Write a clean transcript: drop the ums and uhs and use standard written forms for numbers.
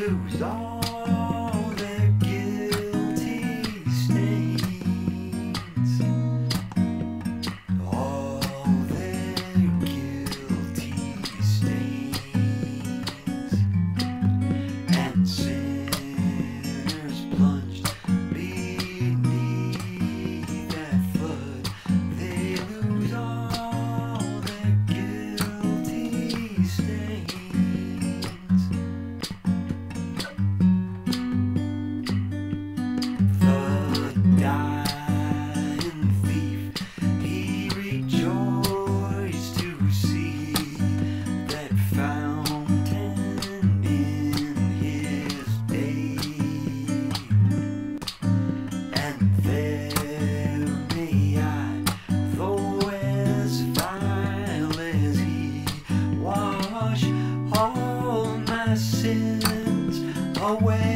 lose all their guilty stains, all their guilty stains, and sinners plunged beneath that flood, they lose all their guilty stains. The dying thief, he rejoiced to see that fountain in his day, and there may I, though as vile as he, wash all my sins away.